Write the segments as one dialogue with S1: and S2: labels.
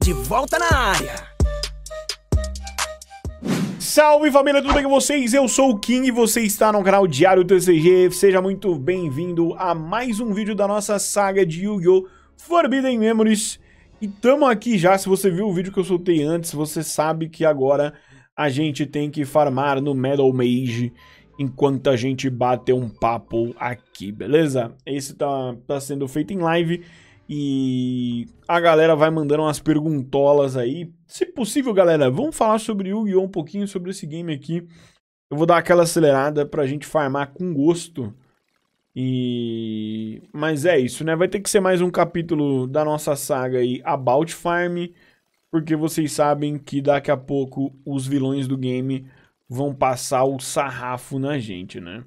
S1: de volta na área.
S2: Salve família, tudo bem com vocês? Eu sou o King e você está no canal Diário TCG. Seja muito bem-vindo a mais um vídeo da nossa saga de Yu-Gi-Oh! Forbidden Memories. E tamo aqui já, se você viu o vídeo que eu soltei antes, você sabe que agora a gente tem que farmar no Metal Mage enquanto a gente bate um papo aqui, beleza? Esse tá sendo feito em live e a galera vai mandando umas perguntolas aí. Se possível, galera, vamos falar sobre Yu-Gi-Oh! Um pouquinho sobre esse game aqui. Eu vou dar aquela acelerada pra gente farmar com gosto. Mas é isso, né? Vai ter que ser mais um capítulo da nossa saga aí, About Farm, porque vocês sabem que daqui a pouco os vilões do game vão passar o sarrafo na gente, né?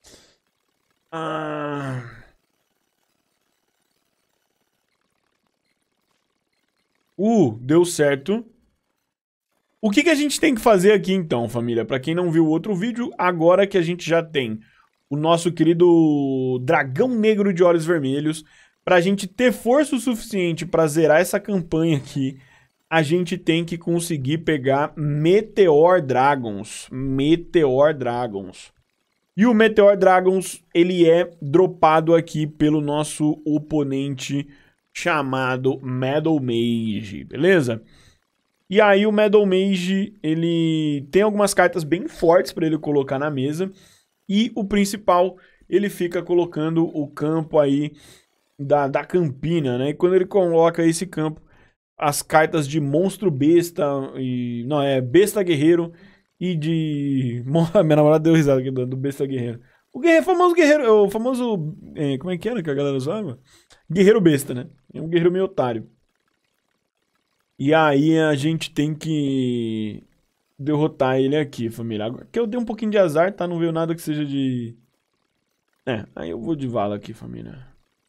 S2: Deu certo. O que a gente tem que fazer aqui então, família? Pra quem não viu o outro vídeo, agora que a gente já tem o nosso querido Dragão Negro de Olhos Vermelhos, pra gente ter força o suficiente pra zerar essa campanha aqui, a gente tem que conseguir pegar Meteor Dragons. Meteor Dragons. E o Meteor Dragons, ele é dropado aqui pelo nosso oponente chamado Metal Mage, beleza? E aí o Metal Mage, ele tem algumas cartas bem fortes para ele colocar na mesa. E o principal, ele fica colocando o campo aí da Campina, né? E quando ele coloca esse campo, as cartas de Monstro Besta, não, é Besta Guerreiro e de... Minha namorada deu risada aqui do Besta Guerreiro. O famoso guerreiro, o famoso... como é que era que a galera usava? Guerreiro Besta, né? É um guerreiro meio otário. E aí a gente tem que derrotar ele aqui, família. Agora que eu dei um pouquinho de azar, tá? Não veio nada que seja de... aí eu vou de vala aqui, família.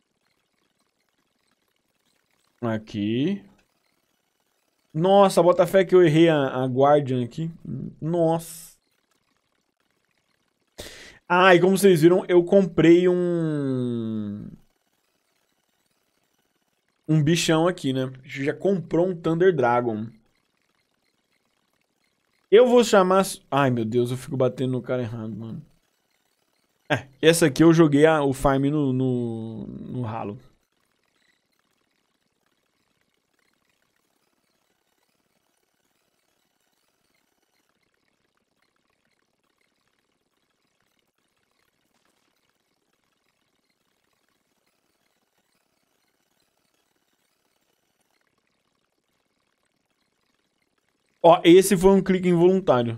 S2: Aqui. Nossa, bota fé que eu errei a Guardian aqui. Nossa. Ah, e como vocês viram, eu comprei um bichão aqui, né? Já comprou um Thunder Dragon. Eu vou chamar... Ai, meu Deus, eu fico batendo no cara errado, mano. Essa aqui eu joguei o farm no ralo. Ó, esse foi um clique involuntário.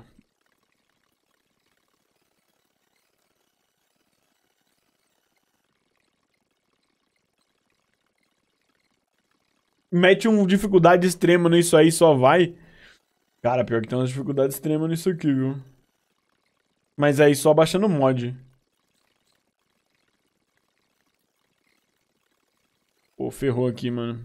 S2: Mete uma dificuldade extrema nisso aí, só vai. Cara, pior que tem uma dificuldade extrema nisso aqui, viu? Mas aí só baixando o mod. Pô, ferrou aqui, mano.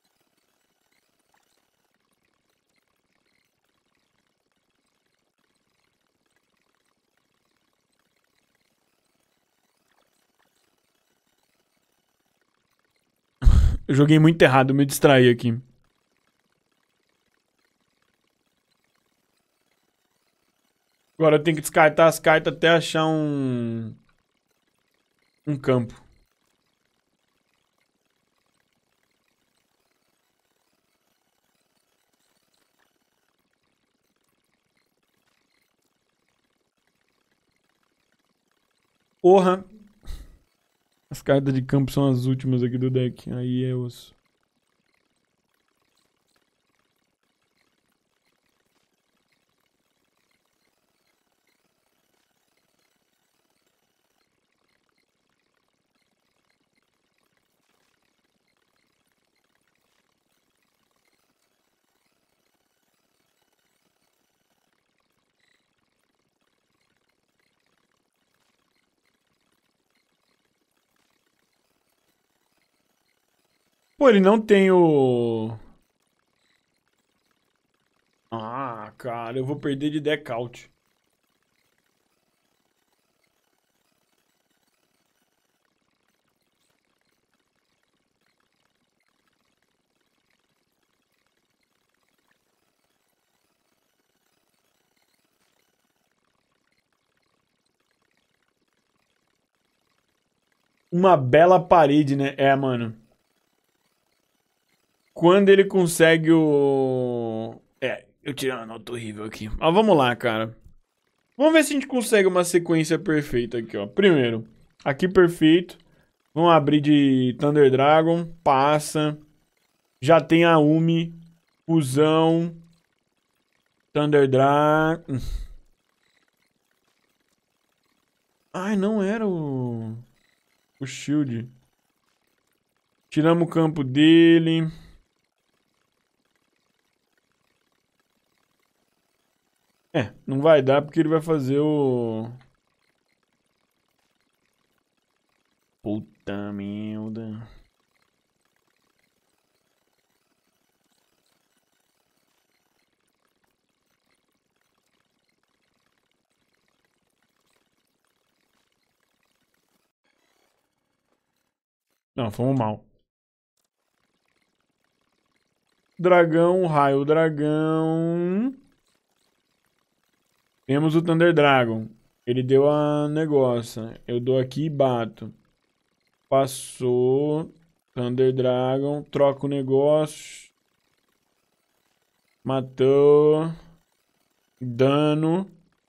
S2: Eu joguei muito errado, me distraí aqui. Agora eu tenho que descartar as cartas até achar um campo. Porra. As cartas de campo são as últimas aqui do deck. Aí é osso. Pô, ele não tem o... Ah, cara, eu vou perder de deck out. uma bela parede, né? É, mano. Quando ele consegue o... É, eu tirei uma nota horrível aqui. Mas vamos lá, cara. Vamos ver se a gente consegue uma sequência perfeita aqui, ó. Primeiro, aqui perfeito. Vamos abrir de Thunder Dragon. Passa. Já tem a Umi. Fusão. Thunder Dragon. Ai, não era o Shield. Tiramos o campo dele. É, não vai dar porque ele vai fazer o... Puta merda. Não, fomos mal. Dragão, raio, dragão. Temos o Thunder Dragon. Ele deu a negócio. Eu dou aqui e bato. Passou. Thunder Dragon. Troca o negócio. Matou. Dano.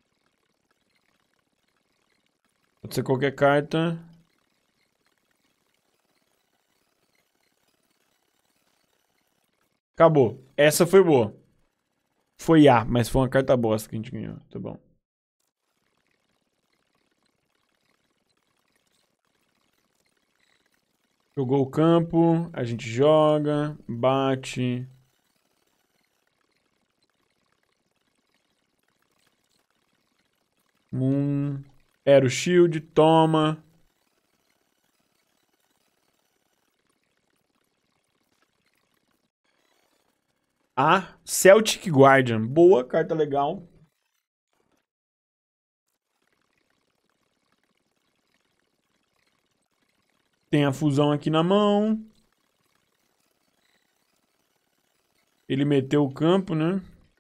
S2: Pode ser qualquer carta. Acabou. Essa foi boa. Foi A, mas foi uma carta bosta que a gente ganhou. Tá bom. Jogou o campo. A gente joga. Bate. Moon. Era o shield. Toma. A Celtic Guardian. Boa, carta legal. Tem a fusão aqui na mão. Ele meteu o campo, né?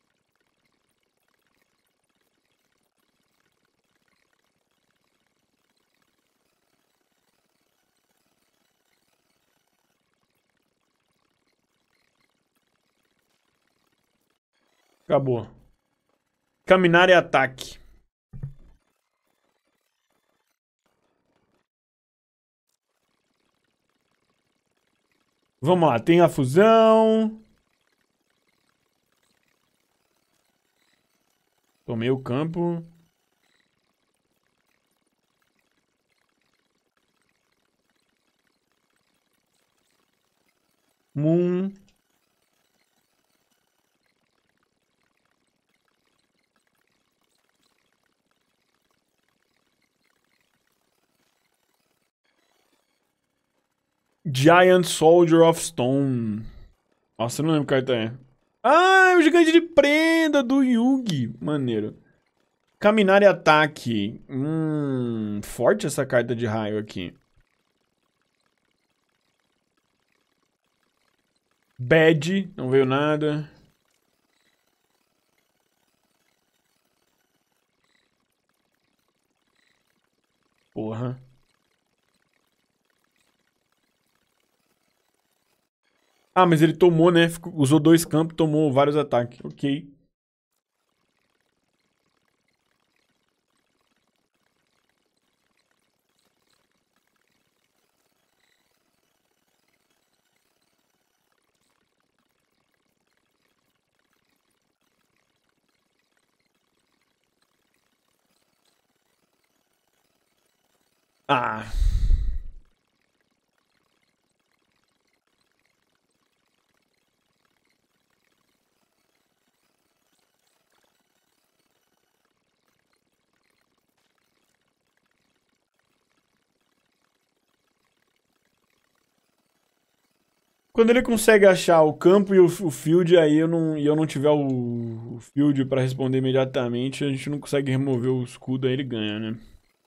S2: Acabou. Caminhar e ataque. Vamos lá, tem a fusão. Tomei o campo. Moon. Giant Soldier of Stone. Nossa, eu não lembro que carta é. Ah, é o gigante de prenda do Yugi. Maneiro. Caminhar e ataque. Forte essa carta de raio aqui. Bad, não veio nada. Porra. Ah, mas ele tomou, né? Usou 2 campos, tomou vários ataques. Ok. Ah. Quando ele consegue achar o campo e o field, aí eu não tiver o field pra responder imediatamente, a gente não consegue remover o escudo, aí ele ganha, né?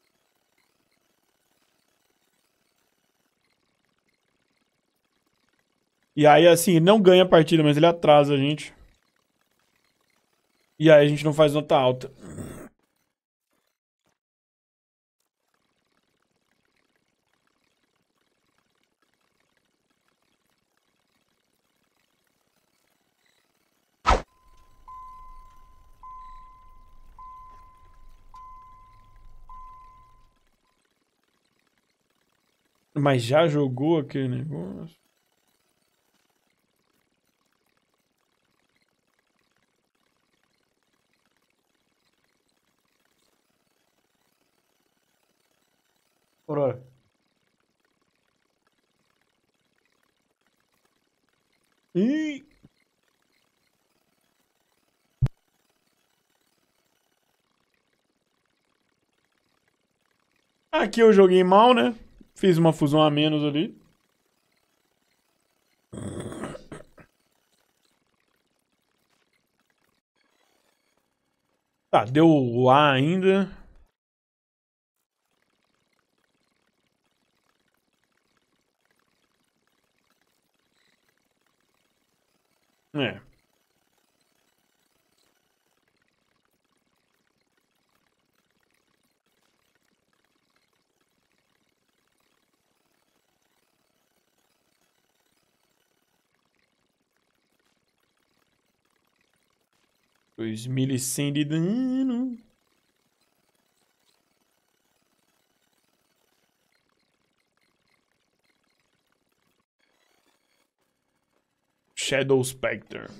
S2: E aí, assim, ele não ganha a partida, mas ele atrasa a gente. E aí a gente não faz nota alta. Mas já jogou aquele negócio? Por Ih! Aqui eu joguei mal, né? Fiz uma fusão a menos ali. Tá, deu o A ainda. É. Dois mil e cem de dano. Shadow Spectre.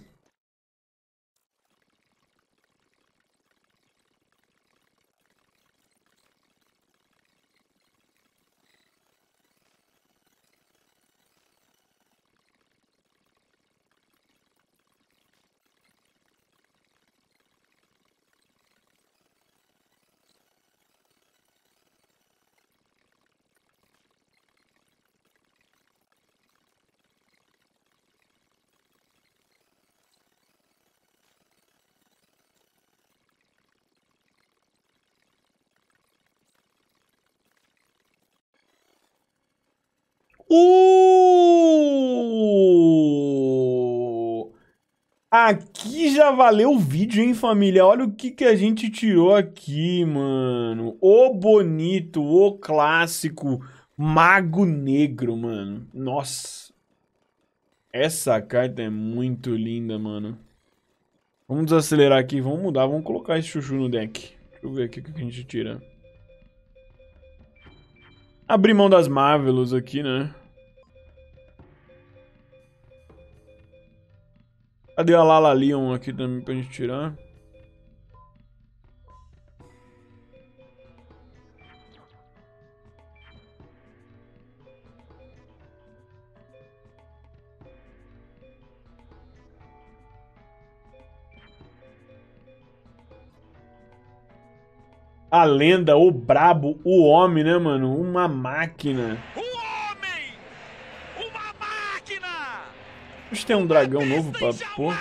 S2: Aqui já valeu o vídeo, hein, família? Olha o que a gente tirou aqui, mano. O bonito, o clássico Mago Negro, mano. Nossa. Essa carta é muito linda, mano. Vamos desacelerar aqui, vamos mudar, vamos colocar esse chuchu no deck. Deixa eu ver aqui o que a gente tira. Abrir mão das Marvelous aqui, né? Cadê a Lala Leon aqui também pra gente tirar? A lenda, o brabo, o homem, né, mano? Uma máquina.
S1: O homem! Uma máquina!
S2: A gente tem um dragão novo pra pôr.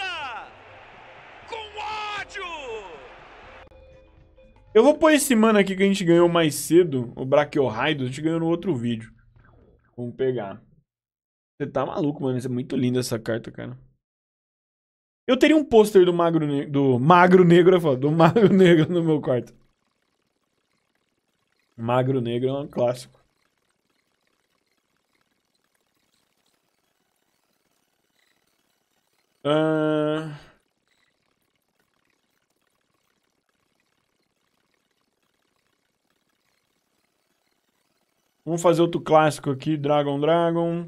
S1: Com ódio!
S2: Eu vou pôr esse mano aqui que a gente ganhou mais cedo, o Brachiohydus, a gente ganhou no outro vídeo. Vamos pegar. Você tá maluco, mano. Isso é muito lindo essa carta, cara. Eu teria um pôster do Magro Negro. Do Magro Negro, eu falo. Do Magro Negro no meu quarto. Magro Negro é um clássico. Vamos fazer outro clássico aqui. Dragon.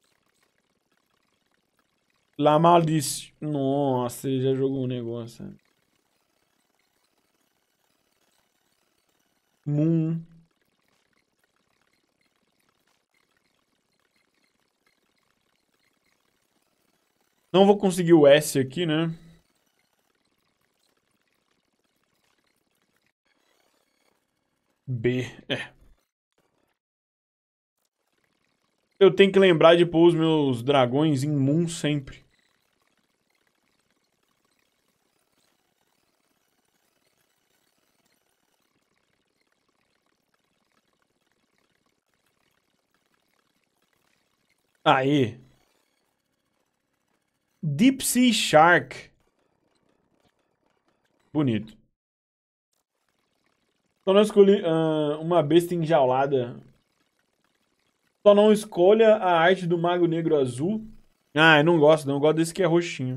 S2: La Maldice. Nossa, ele já jogou um negócio. Moon. Não vou conseguir o S aqui, né? B. É. Eu tenho que lembrar de pôr os meus dragões em Moon sempre. Aê. Deep Sea Shark. Bonito. Só não escolhi uma besta enjaulada. Só não escolha a arte do Mago Negro Azul. Ah, eu não gosto, não. Eu gosto desse que é roxinho.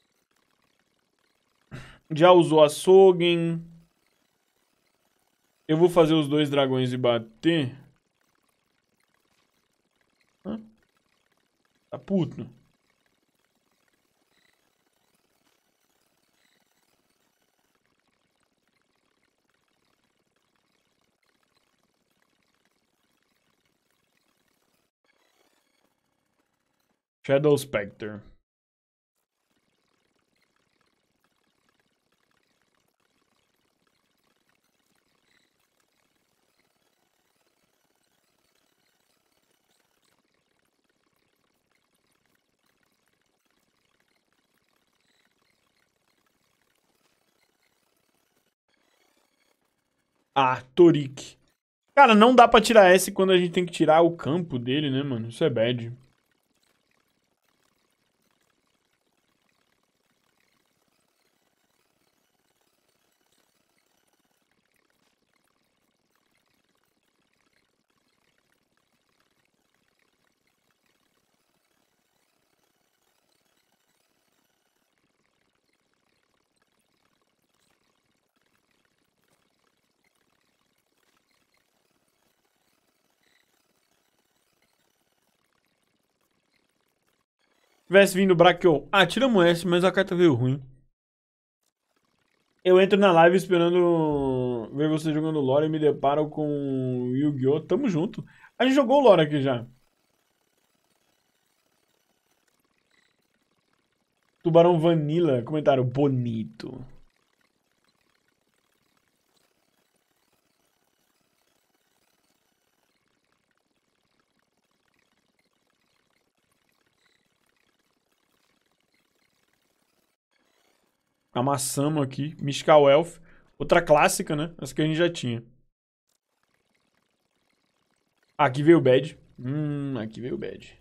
S2: Já usou a Sogen. Eu vou fazer os dois dragões e bater. Hã? Tá puto. Shadow Spectre. Ah, Torik. Cara, não dá pra tirar S quando a gente tem que tirar o campo dele, né, mano? Isso é bad. Tivesse vindo Brachiol. Ah, tiramos S, mas a carta veio ruim. Eu entro na live esperando ver você jogando Lore e me deparo com Yu-Gi-Oh! Tamo junto. A gente jogou o Lore aqui já. Tubarão Vanilla, comentário bonito. Amassamos aqui. Mystical Elf. Outra clássica, né? Essa que a gente já tinha. Aqui veio o Bad. Aqui veio o Bad.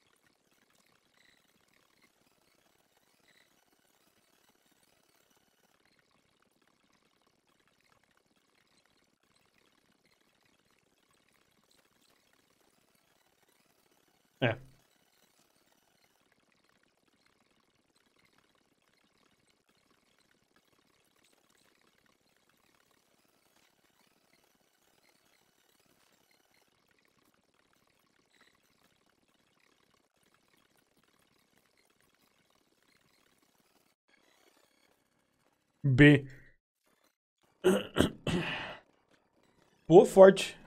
S2: É. B. Pô, forte.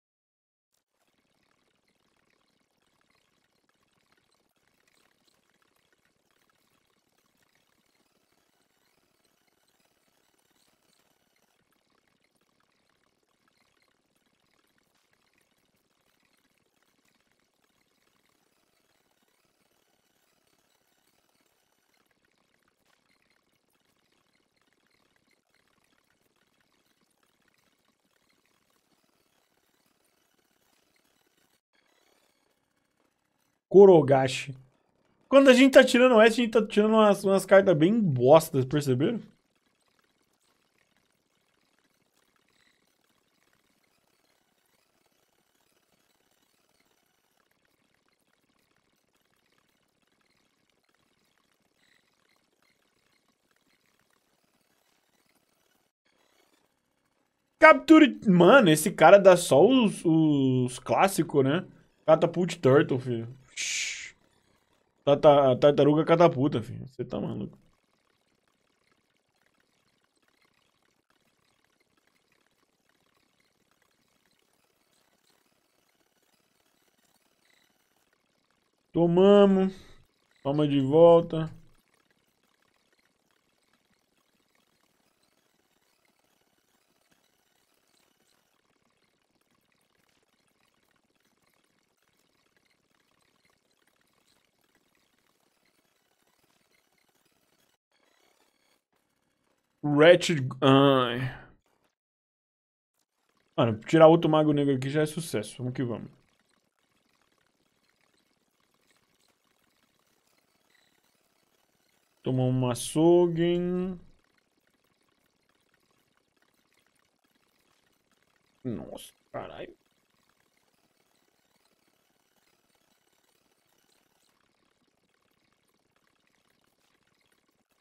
S2: Korogashi. Quando a gente tá tirando S, a gente tá tirando umas cartas bem bostas, perceberam? Capture. Mano, esse cara dá só os clássicos, né? Catapult Turtle, filho. Shhh. Tartaruga catapulta, filho. Você tá maluco. Tomamos. Toma de volta. Wretched. Ai. Mano, tirar outro Mago Negro aqui já é sucesso. Vamos que vamos. Tomou um Masogen. Nossa, caralho.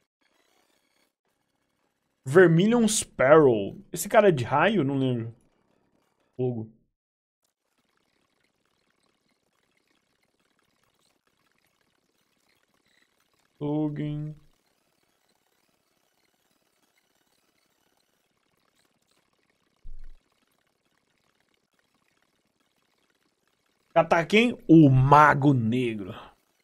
S2: Vermilion Sparrow. Esse cara é de raio? Não lembro. Fogo. Login. Catar quem? O Mago Negro.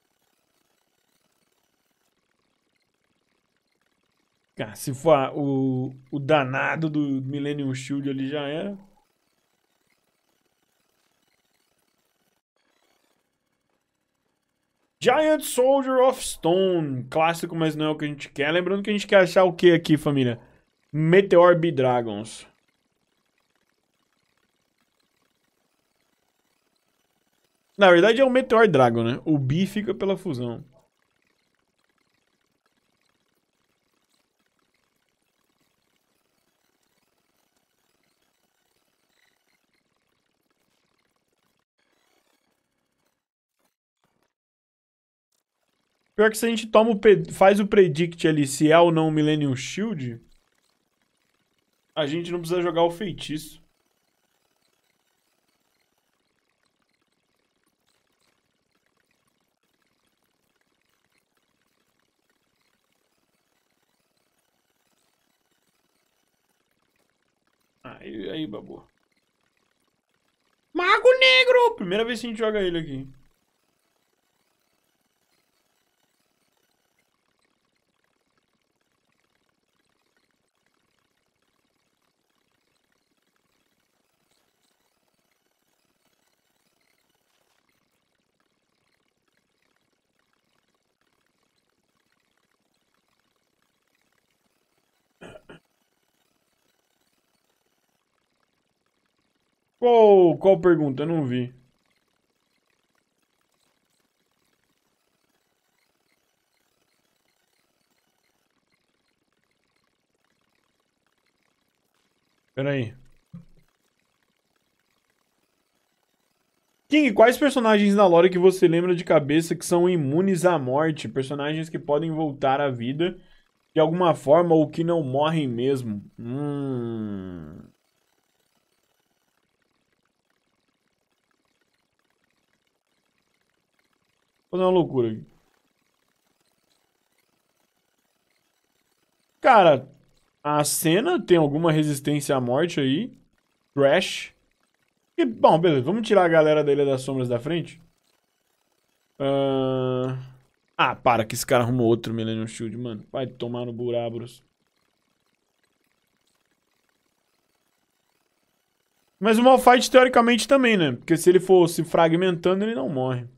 S2: Cara, se for o danado do Millennium Shield ali já era. Giant Soldier of Stone. Clássico, mas não é o que a gente quer. Lembrando que a gente quer achar o que aqui, família? Meteor B-Dragons. Na verdade é o Meteor Dragon, né? O B fica pela fusão. Pior que se a gente toma faz o predict ali se é ou não o Millennium Shield, a gente não precisa jogar o feitiço. Aí, babu. Mago Negro! Primeira vez que a gente joga ele aqui. Qual pergunta? Eu não vi. Pera aí. King, quais personagens na lore que você lembra de cabeça que são imunes à morte? Personagens que podem voltar à vida de alguma forma ou que não morrem mesmo? Vou fazer uma loucura aqui. Cara, a cena tem alguma resistência à morte aí. Crash. E, bom, beleza. Vamos tirar a galera da Ilha das Sombras da frente. Para que esse cara arrumou outro Millennium Shield, mano. Vai tomar no Burabros. Mas o Malphite, teoricamente, também, né? Porque se ele for se fragmentando, ele não morre.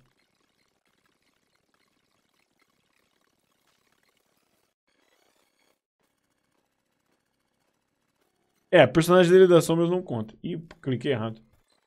S2: É, personagem dele das sombras não conta. Ih, cliquei errado.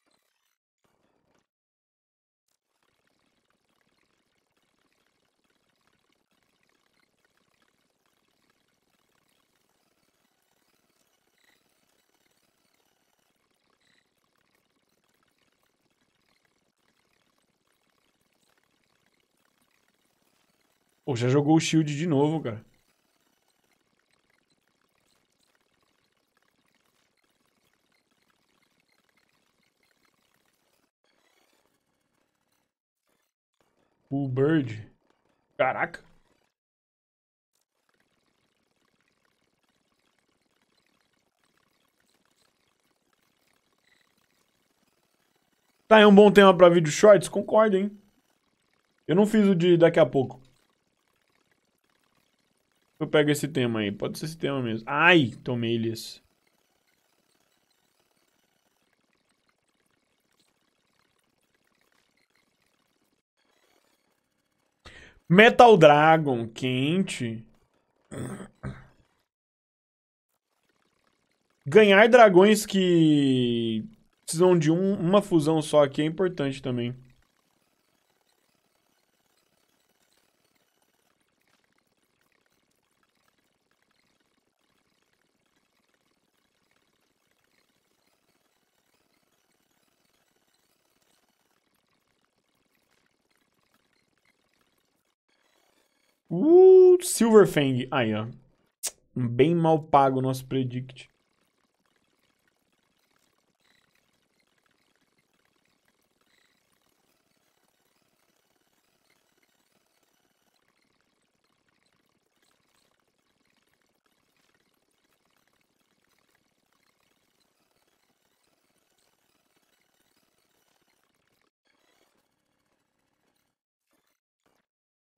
S2: Pô, já jogou o Shield de novo, cara. O Bird. Caraca. Tá, é um bom tema pra vídeo shorts? Concordo, hein? Eu não fiz o de daqui a pouco. Eu pego esse tema aí. Pode ser esse tema mesmo. Ai, tomei eles. Metal Dragon, quente. Ganhar dragões que precisam de uma fusão só aqui é importante também. Silverfang. Aí, ó. Bem mal pago o nosso predict.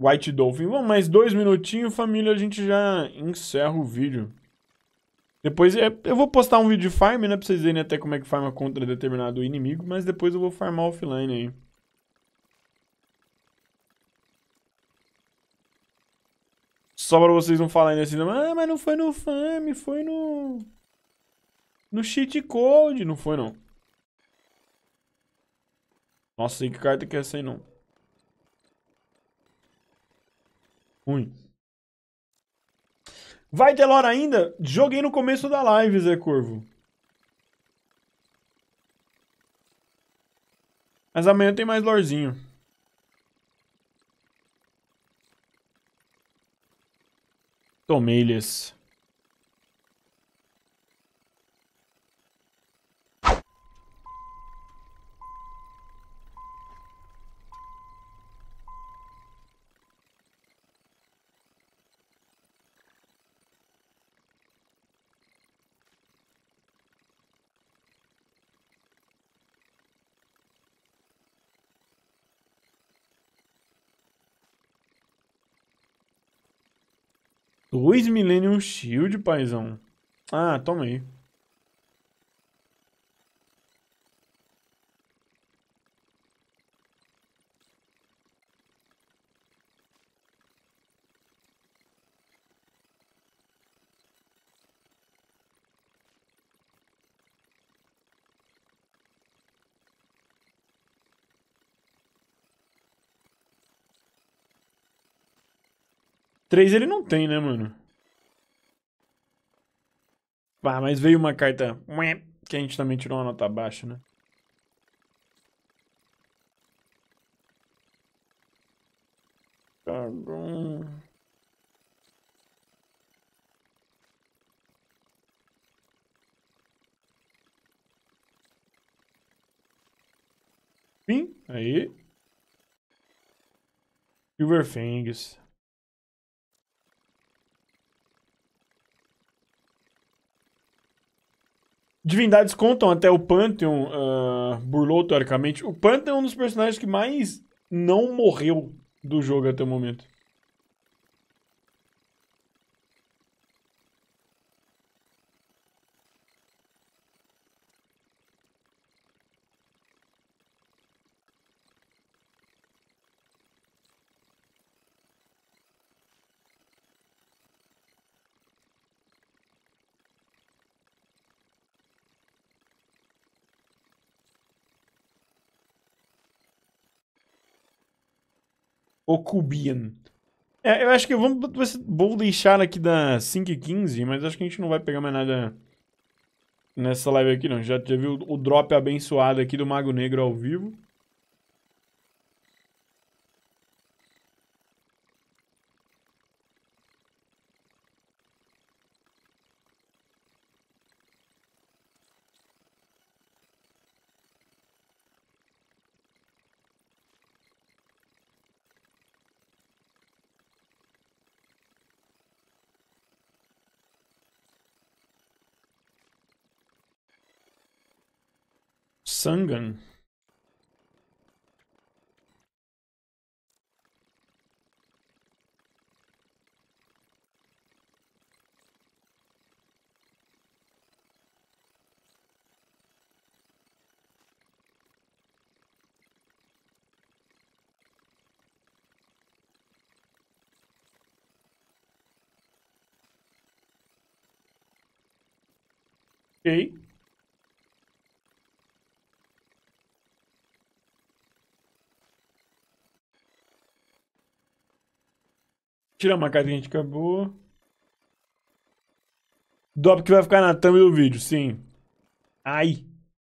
S2: White Dolphin. Vamos, mais 2 minutinhos, família, a gente já encerra o vídeo. Depois eu vou postar um vídeo de farm, né? Pra vocês verem até como é que farma contra determinado inimigo. Mas depois eu vou farmar offline aí. Só pra vocês não falarem assim, ah, mas não foi no farm, foi no cheat code. Não foi, não. Nossa, sei que carta que é essa aí, não. Ruim. Vai ter lore ainda? Joguei no começo da live, Zé Corvo. Mas amanhã tem mais lorezinho. Tomei-lhes. Dois Millennium Shield, paizão. Ah, tomei. Três ele não tem, né, mano? Ah, mas veio uma carta que a gente também tirou uma nota baixa, né? Cagão. Fim, aí. Silverfangs. Divindades contam até o Pantheon, burlou teoricamente. O Pantheon é um dos personagens que mais não morreu do jogo até o momento. Ocubian. Eu acho que vou deixar aqui da 5h15, mas acho que a gente não vai pegar mais nada nessa live aqui, não. Já viu o drop abençoado aqui do Mago Negro ao vivo. Sangan. Ok. Tirar uma carta que a gente acabou. Drop que vai ficar na thumb do vídeo, sim. Ai.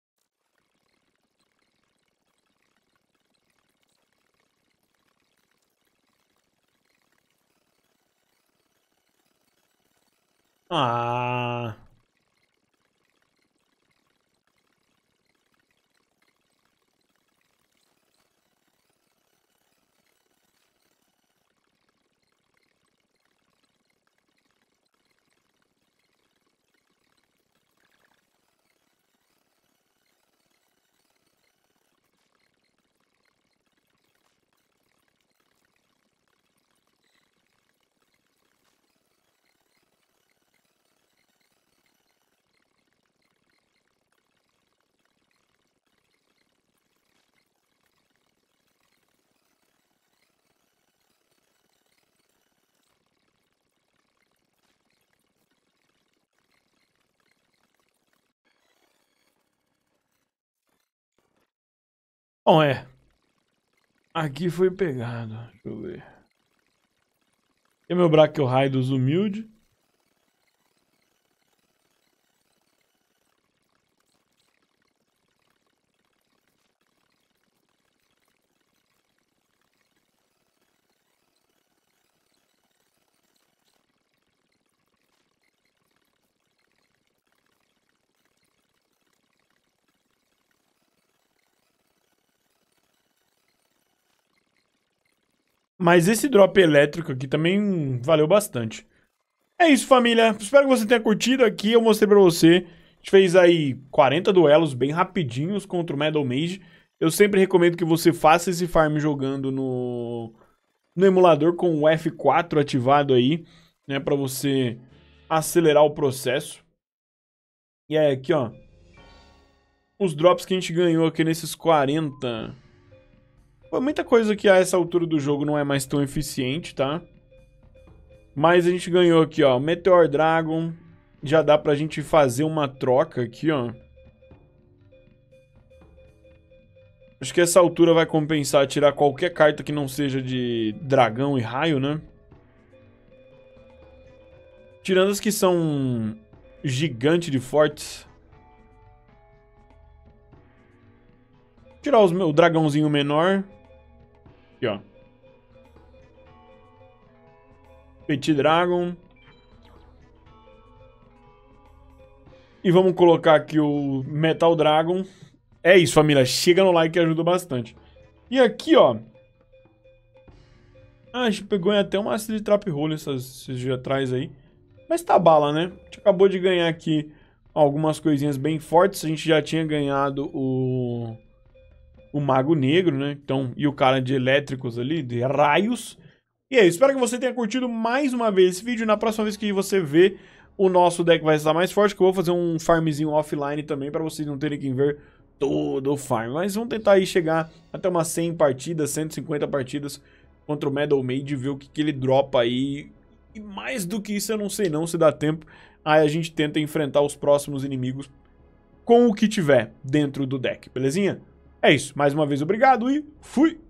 S2: Ah. Bom, aqui foi pegado. Deixa eu ver. Aqui é meu Brachiorai dos humildes. Mas esse drop elétrico aqui também valeu bastante. É isso, família. Espero que você tenha curtido aqui. Eu mostrei pra você. A gente fez aí 40 duelos bem rapidinhos contra o Metal Mage. Eu sempre recomendo que você faça esse farm jogando no emulador com o F4 ativado aí, né? Pra você acelerar o processo. E aí, aqui, ó. Os drops que a gente ganhou aqui nesses 40... Foi muita coisa que a essa altura do jogo não é mais tão eficiente, tá? Mas a gente ganhou aqui, ó, Meteor Dragon. Já dá pra gente fazer uma troca aqui, ó. Acho que essa altura vai compensar tirar qualquer carta que não seja de dragão e raio, né? Tirando as que são gigante de fortes. Tirar o dragãozinho menor. Aqui, ó. Petit Dragon. E vamos colocar aqui o Metal Dragon. É isso, família. Chega no like que ajuda bastante. E aqui, ó. Ah, a gente pegou até uma Acid Trap Hole esses dias atrás aí. Mas tá bala, né? A gente acabou de ganhar aqui algumas coisinhas bem fortes. A gente já tinha ganhado o Mago Negro, né? Então, e o cara de elétricos ali, de raios. E é isso, espero que você tenha curtido mais uma vez esse vídeo. Na próxima vez que você vê, o nosso deck vai estar mais forte, que eu vou fazer um farmzinho offline também, para vocês não terem que ver todo o farm. Mas vamos tentar aí chegar até umas 100 partidas, 150 partidas contra o Metal Mage, ver o que ele dropa aí. E mais do que isso eu não sei não, se dá tempo. Aí a gente tenta enfrentar os próximos inimigos com o que tiver dentro do deck, belezinha? É isso, mais uma vez obrigado e fui!